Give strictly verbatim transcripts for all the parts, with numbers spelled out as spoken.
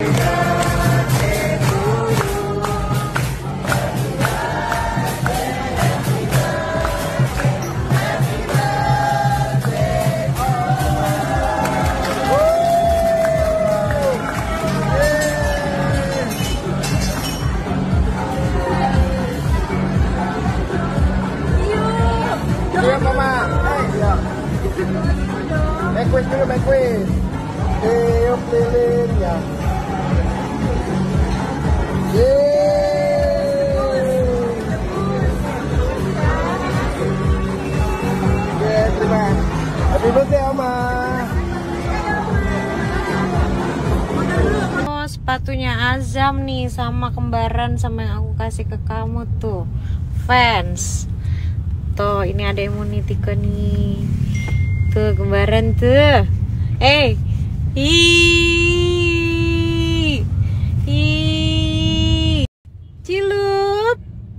Make quiz dulu, make quiz. Tiup lilinnya. Yeay. Oke, terima. Happy birthday, Oma. Oh, sepatunya Azam nih sama kembaran sama yang aku kasih ke kamu tuh. Fans. Tuh, ini ada yang mau nitike nih. Tuh kembaran tuh. Eh, hi, hi, Cilup,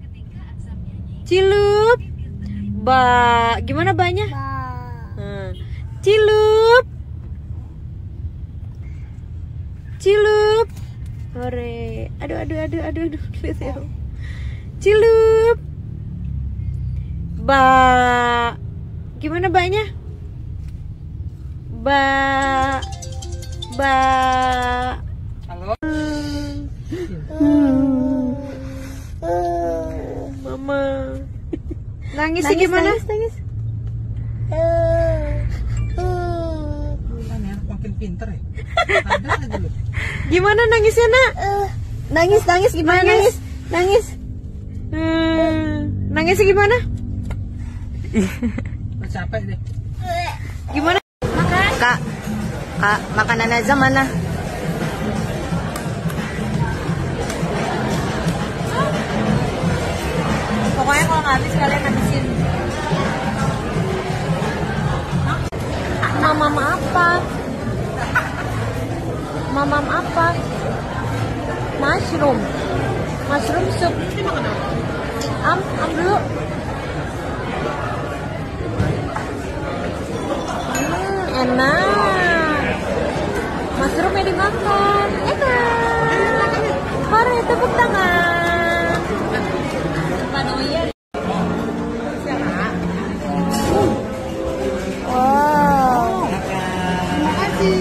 Cilup, ba, gimana banyak? Hmm. Cilup, Cilup, hore, aduh, aduh, aduh, aduh, aduh, aduh. Cilup, ba, gimana banyak? Ba, ba. Halo. Hmm. Mama. Nangis, nangis gimana? Nangis, nangis. Bukan ya, makin pinter ya. Gimana nangisnya, Nak? Nangis, nangis gimana? Nangis, nangis. Hmm. Nangisnya gimana? Capek deh. Gimana? Kak, kak, makanan Azam mana? Pokoknya kalau nggak habis kalian habisin. Mamam apa? Mamam apa? Mushroom. Mushroom soup. Am, am dulu. Enak, mushroomnya dimakan, enak. Mari tepuk tangan. Wow, terima kasih.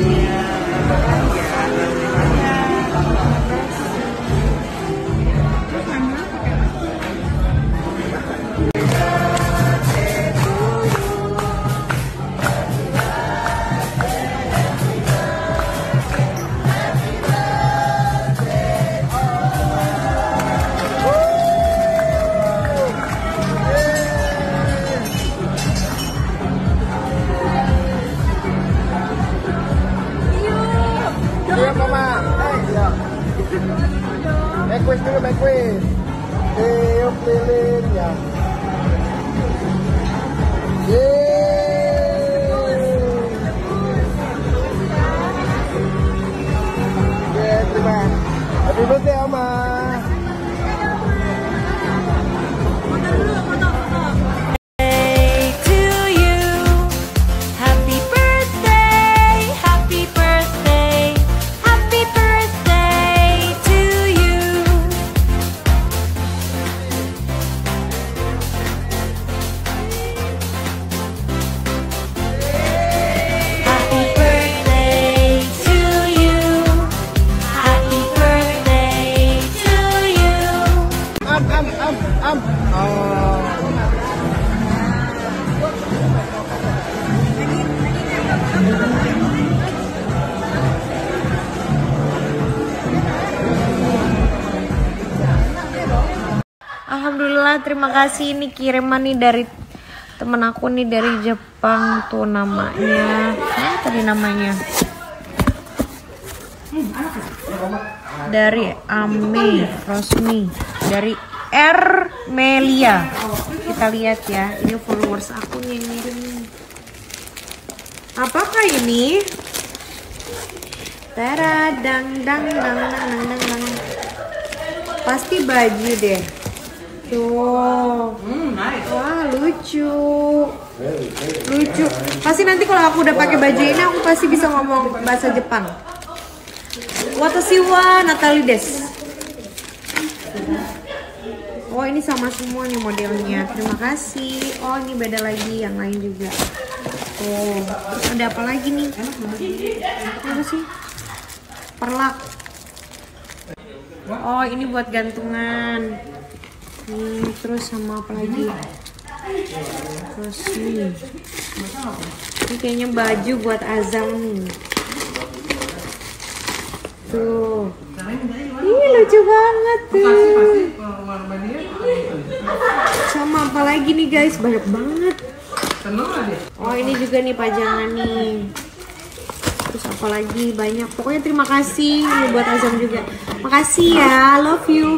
Make quiz dulu, make quiz. Tiup lilinnya. Yeay. Oke, terima. Happy birthday, Oma. Am. Oh. Alhamdulillah, terima kasih. Ini kiriman nih dari temen aku nih dari Jepang tuh namanya. Nah, tadi namanya. Dari Ame Rosmi, dari Ermelia. Kita lihat ya, ini followers aku yang ngirim. Apakah ini? Tara dang dang dang dang dang dang. Pasti baju deh. Tuh. Wah, lucu. Lucu. Pasti nanti kalau aku udah pakai baju ini aku pasti bisa ngomong bahasa Jepang. Watashi wa Natali desu. Oh ini sama semua nih modelnya. Terima kasih. Oh ini beda lagi yang lain juga. Oh terus ada apa lagi nih? Apa sih? Perlak. Oh ini buat gantungan. Hmm, terus sama apa lagi? Terus nih. Ini kayaknya baju buat Azam nih. Tuh. Ih lucu banget tuh. Sama apa lagi nih guys? Banyak banget. Oh ini juga nih pajangan nih. Terus apa lagi? Banyak. Pokoknya terima kasih. Ini buat Azam juga. Makasih ya. Love you.